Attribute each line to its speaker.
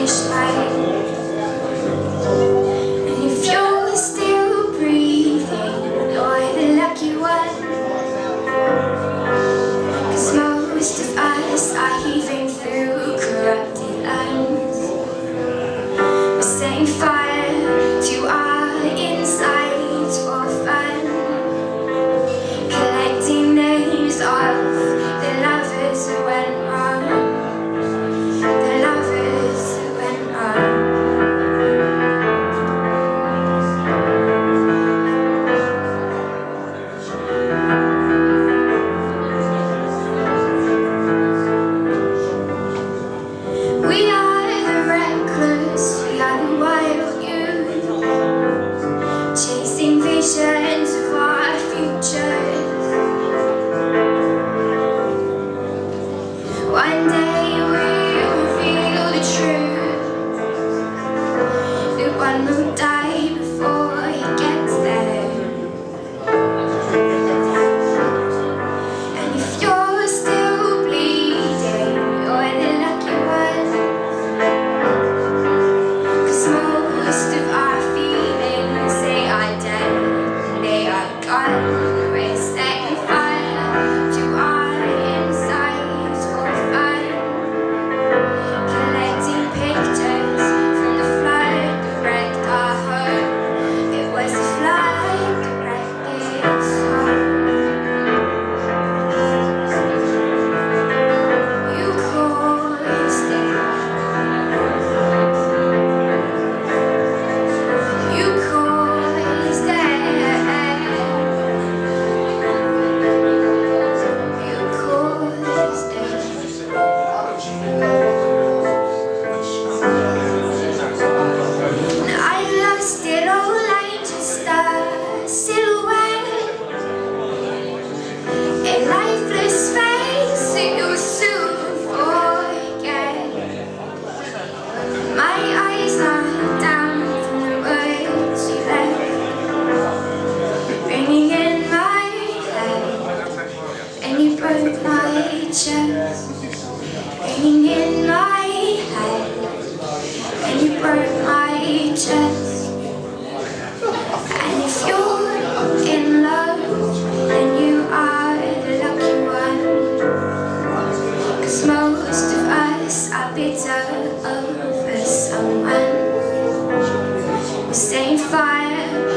Speaker 1: finish line. And if you're still breathing, you're the lucky one. 'Cause most of us are heaving through corrupted lands. We're setting fire to our insides for fun, collecting names of the lovers who went wrong, the lovers who went wrong. We are the reckless, we are the wild youth, chasing visions of our futures. One day we'll reveal the truth, that one will die before he gets there. And if you're still bleeding, you're the lucky one. 'Cause most of our feelings, they are dead, they are gone. We're setting fire to our insides for fun, collecting pictures from the flood that wrecked our home. It was the flood that wrecked this home. You caused it. You caused it. You caused it. I lost it all like just a silhouette, a lifeless face that you'll soon forget. My eyes are down from the words you left, ringing in my head, and you broke my chest. Ringing in my head, and you broke my chest. And if you're in love, then you are the lucky one. 'Cause most of us are bitter over someone. We're setting fire